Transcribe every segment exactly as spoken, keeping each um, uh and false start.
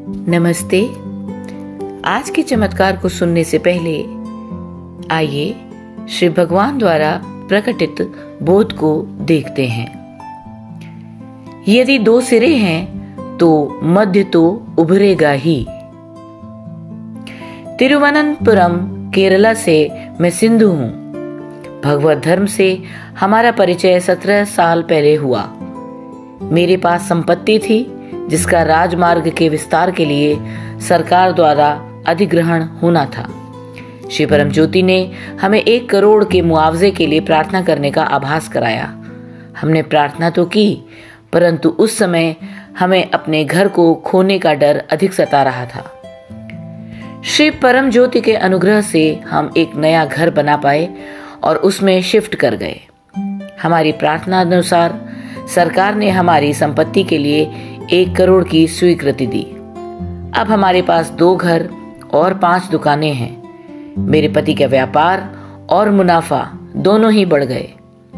नमस्ते। आज के चमत्कार को सुनने से पहले आइए श्री भगवान द्वारा प्रकटित बोध को देखते हैं। यदि दो सिरे हैं तो मध्य तो उभरेगा ही। तिरुवनंतपुरम केरला से मैं सिंधु हूँ। भगवत धर्म से हमारा परिचय सत्रह साल पहले हुआ। मेरे पास संपत्ति थी जिसका राजमार्ग के विस्तार के लिए सरकार द्वारा अधिग्रहण होना था। श्री परम ज्योति ने हमें एक करोड़ के मुआवजे के लिए प्रार्थना करने का आभास कराया। हमने प्रार्थना तो की, परंतु उस समय हमें अपने घर को खोने का डर अधिक सता रहा था। श्री परम ज्योति के अनुग्रह से हम एक नया घर बना पाए और उसमें शिफ्ट कर गए। हमारी प्रार्थना अनुसार सरकार ने हमारी संपत्ति के लिए एक करोड़ की स्वीकृति दी। अब हमारे पास दो घर और पांच दुकानें हैं। मेरे पति का व्यापार और मुनाफा दोनों ही बढ़ गए।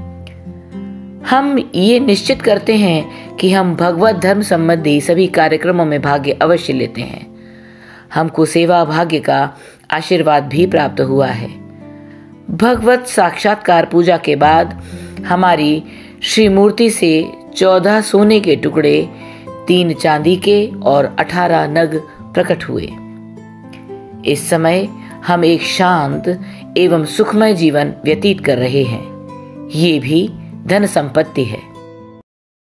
हम ये निश्चित करते हैं कि हम भगवत धर्म संबंधी सभी कार्यक्रमों में भाग्य अवश्य लेते हैं। हमको सेवा भाग्य का आशीर्वाद भी प्राप्त हुआ है। भगवत साक्षात्कार पूजा के बाद हमारी श्री मूर्ति से चौदह सोने के टुकड़े, तीन चांदी के और अठारह नग प्रकट हुए। इस समय हम एक शांत एवं सुखमय जीवन व्यतीत कर रहे हैं। ये भी धन संपत्ति है।